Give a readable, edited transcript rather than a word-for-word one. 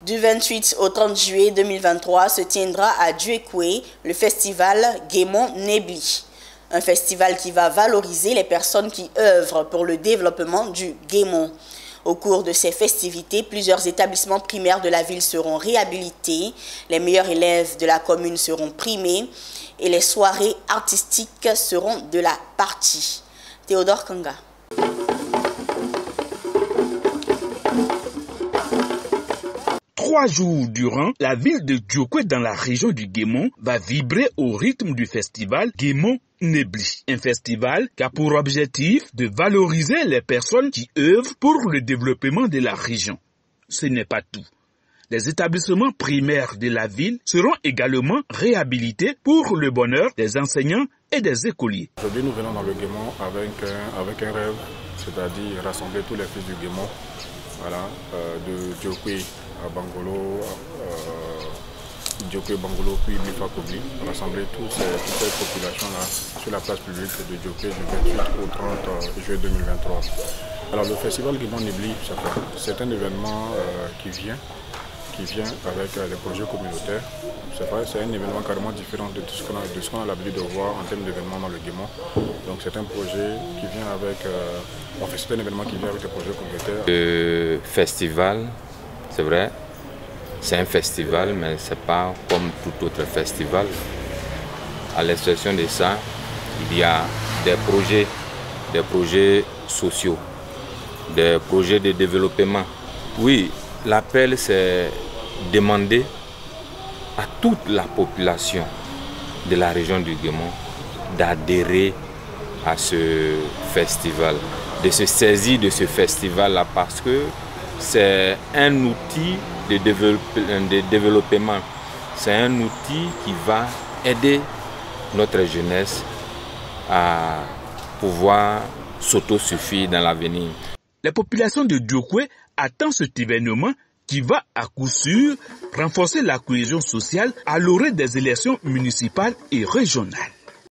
Du 28 au 30 juillet 2023 se tiendra à Djuekwe le festival Guémon Nebli. Un festival qui va valoriser les personnes qui œuvrent pour le développement du Guémon. Au cours de ces festivités, plusieurs établissements primaires de la ville seront réhabilités, les meilleurs élèves de la commune seront primés et les soirées artistiques seront de la partie. Théodore Kanga. Trois jours durant, la ville de Djuekwe dans la région du Guémon va vibrer au rythme du festival Guémon Nebli. Un festival qui a pour objectif de valoriser les personnes qui œuvrent pour le développement de la région. Ce n'est pas tout. Les établissements primaires de la ville seront également réhabilités pour le bonheur des enseignants et des écoliers. Aujourd'hui, nous venons dans le Guémon avec un rêve, c'est-à-dire rassembler tous les fils du Guémon, de Djuekwe à Bangolo, Djuekwe, Bangolo, puis Bifa Kobli, rassembler toutes ces populations-là sur la place publique de Djuekwe du 28 au 30 juillet 2023. Alors le festival Guémon Nebli, c'est un événement qui vient avec les projets communautaires. C'est un événement carrément différent de ce qu'on a l'habitude de voir en termes d'événements dans le Guémon. Donc c'est un projet qui vient avec... c'est un événement qui vient avec les projets communautaires. Le festival, c'est vrai, c'est un festival, mais ce n'est pas comme tout autre festival. À l'exception de ça, il y a des projets sociaux, des projets de développement. Oui, l'appel, c'est demander à toute la population de la région du Guémon d'adhérer à ce festival, de se saisir de ce festival-là parce que c'est un outil de développement, c'est un outil qui va aider notre jeunesse à pouvoir s'autosuffire dans l'avenir. La population de Djuekwe attend cet événement qui va à coup sûr renforcer la cohésion sociale à l'orée des élections municipales et régionales.